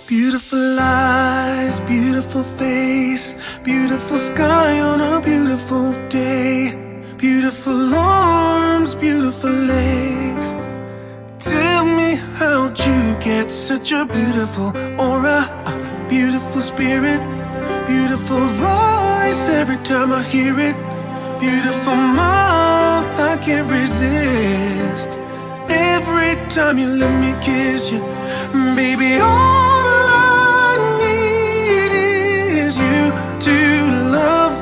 Beautiful eyes, beautiful face, beautiful sky on a beautiful day, beautiful arms, beautiful legs. Tell me, how'd you get such a beautiful aura, a beautiful spirit, beautiful voice every time I hear it, beautiful mouth, I can't resist. Every time you let me kiss you, baby, all I need is you to love.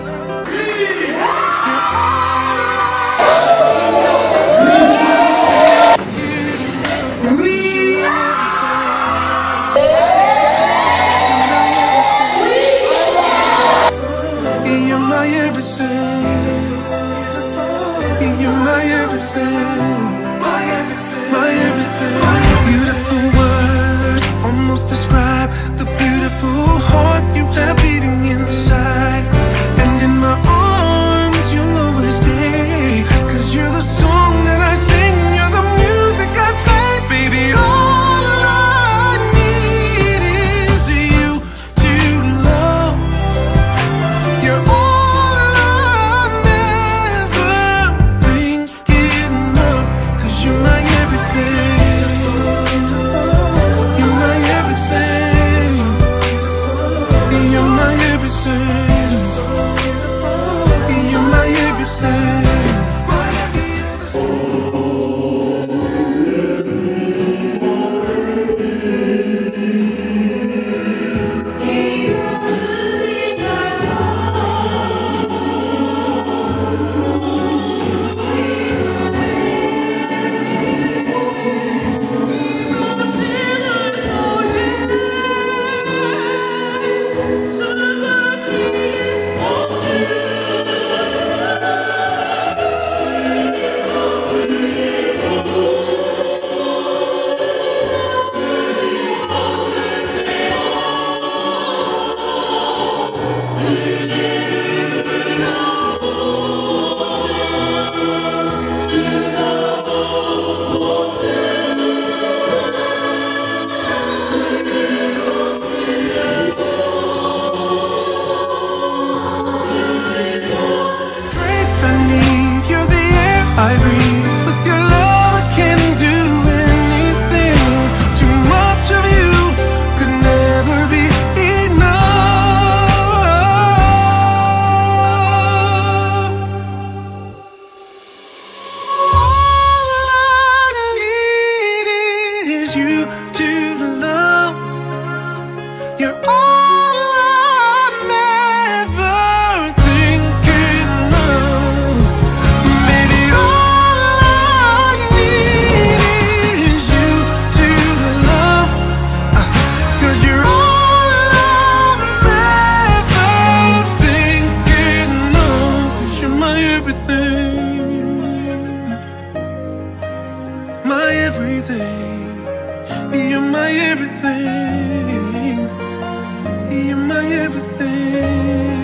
You're my everything. You're my everything. My everything. Beautiful words almost describe the beautiful heart you have beating inside. And in my arms you'll always stay, 'cause you're the song that I sing, you're the music I play. Baby, all I need is you to love. You're all I'm ever thinking of, 'cause you're my everything. You're my everything. You're my everything. You're my everything. I breathe. With your love I can do anything. Too much of you could never be enough. All I need is you to love. You're all I'm ever thinking of. Baby, all I need is you to love, 'cause you're all I'm ever thinking of, 'cause you're my everything. My everything. You're my everything. You're my everything.